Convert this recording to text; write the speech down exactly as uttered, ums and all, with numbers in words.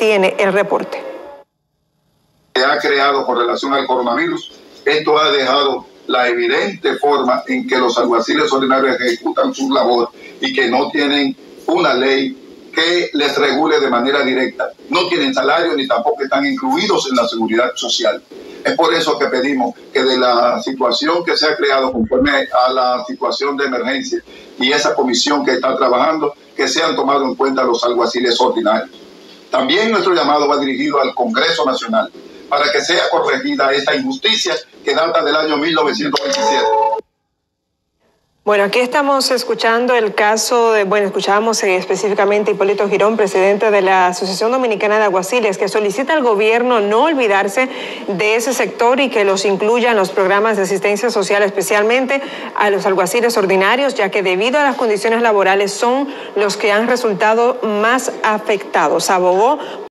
tiene el reporte. Se ha creado con relación al coronavirus. Esto ha dejado la evidente forma en que los alguaciles ordinarios ejecutan su labor y que no tienen una ley que les regule de manera directa. No tienen salario ni tampoco están incluidos en la seguridad social. Es por eso que pedimos que de la situación que se ha creado conforme a la situación de emergencia y esa comisión que está trabajando, que sean tomados en cuenta los alguaciles ordinarios. También nuestro llamado va dirigido al Congreso Nacional para que sea corregida esta injusticia que data del año mil novecientos veintisiete. Bueno, aquí estamos escuchando el caso de, bueno, escuchábamos eh, específicamente a Hipólito Girón, presidente de la Asociación Dominicana de Alguaciles, que solicita al gobierno no olvidarse de ese sector y que los incluya en los programas de asistencia social, especialmente a los alguaciles ordinarios, ya que debido a las condiciones laborales son los que han resultado más afectados. Abogó